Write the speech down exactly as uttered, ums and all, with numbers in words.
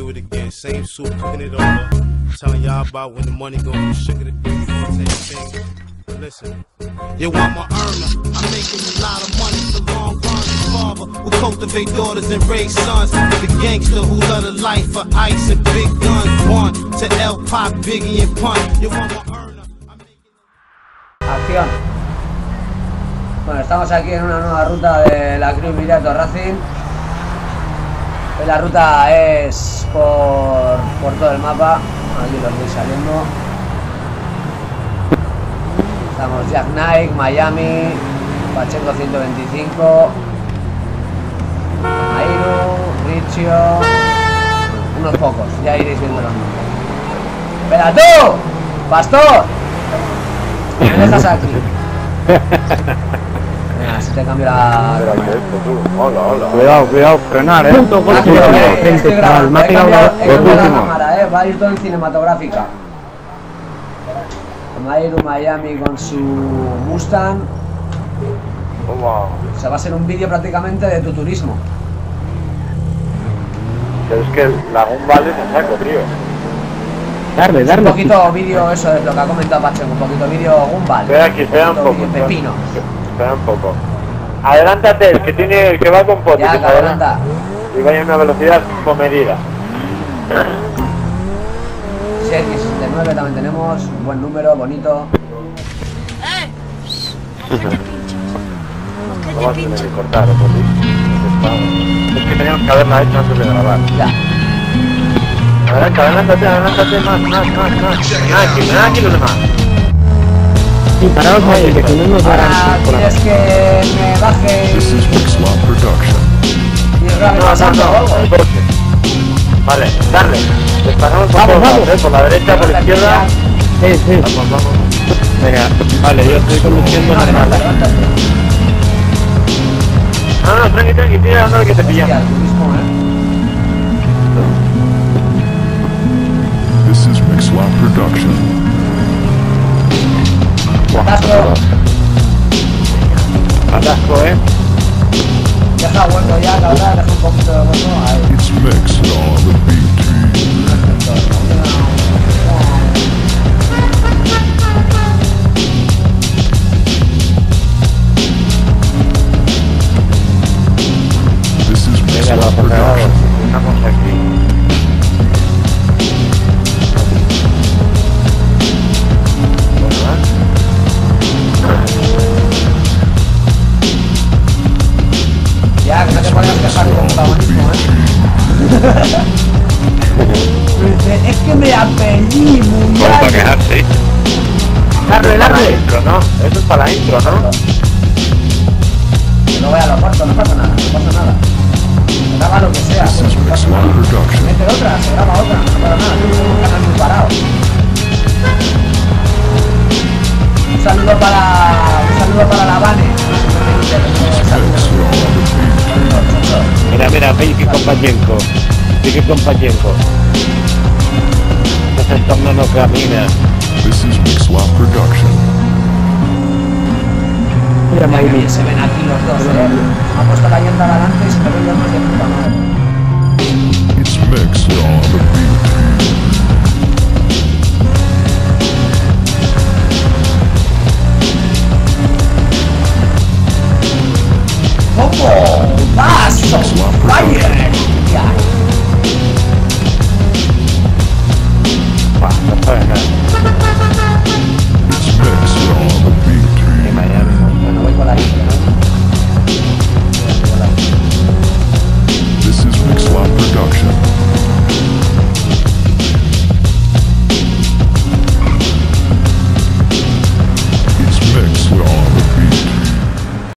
do it again. Same soup, cooking it over. Telling y'all about when the money goes from sugar to baby, gonna take things. Listen, you want my earner? I'm making a lot of money for long runs. Father who cultivate daughters and raise sons. The gangster who love the life for ice and big guns. One to L Pop, Biggie and Pun. You want my earner? I'm making... Acción. Bueno, estamos aquí en una nueva ruta de la Crew Viriato Racing. La ruta es por, por todo el mapa. Aquí lo estoy saliendo. Estamos Jack Knight, Miami, Pacheco ciento veinticinco, Mairu, Riccio, unos pocos, ya iréis viendo los nombres. ¡Espera tú! ¡Pastor! ¿Me dejas aquí? Venga, si te cambio la... Hola, hola. Cuidado, cuidado, frenar, eh. Ah, cuidado, eh, estoy grabando, he cambiado, he cambiado la cámara, eh, va a ir todo en cinematográfica. Mairu Miami con su Mustang. Wow. O sea, va a ser un vídeo prácticamente de tu turismo. Pero es que Lagoon Valley es un saco, tío. Darle, darle. Un poquito vídeo, eso es lo que ha comentado Pacheco, un poquito vídeo Gumball. Espera aquí, espera un poco. Pepino. Espera un poco. Adelántate, el que tiene, el que va con potes. Ya, que adelanta. Y vaya a una velocidad comedida. X sesenta y nueve también tenemos, un buen número, bonito. No vas a tener que cortar, ¿o por ti? Es que teníamos que haberla hecho antes de grabar. Ya. Adelante, adelántate, adelántate, más, más, más, más. Mira aquí, mira aquí los demás. Sí, paraos ahí, que si no nos darán. Ahora quieres que me baje y grabe pasando o algo. Vale, darle. Disparamos por Vamos, todos vamos. lados, ¿eh? Por la derecha, por la izquierda. Sí, sí. Vamos, vamos. Venga, vale, yo estoy conduciendo Vale, normal. levántate, levántate. No, no, tranqui, tranqui, tira, dándole que te Ya, pillamos. el turismo, eh. This is Mixlot Production. Atasco. Atasco, eh. Deja hueco ya, cabrón, deja un poquito de hueco. Ahí. It's mixed on the beat. This is Venga, Mixlot los Production. cerrados. Estamos aquí. Ya, que no te podías quejar con protagonismo, eh. Es que me apellí, Como para mundial. quejarse. Darle, darle. Para la intro, ¿no? Eso es para la intro, ¿no? Que no voy a lo cuarto, no pasa nada, no pasa nada. Graba lo que sea, This pues, is no pasa nada. Mixlot Production. Mete otra, se graba otra, no pasa nada, tenemos un canal muy parado. Un saludo para. Un saludo para la Vane. Mira, mira, veis que Kompachenko. Sí que Kompachenko. Ese entorno no camina. This is Mixlot Production. Mira, qué bien se ven aquí los dos, eh. Me ha puesto la llanta adelante y se me ven los dos de puta madre. It's mixed on the beat. ¿Cómo? ¡Vas! ¡Fire! Ya.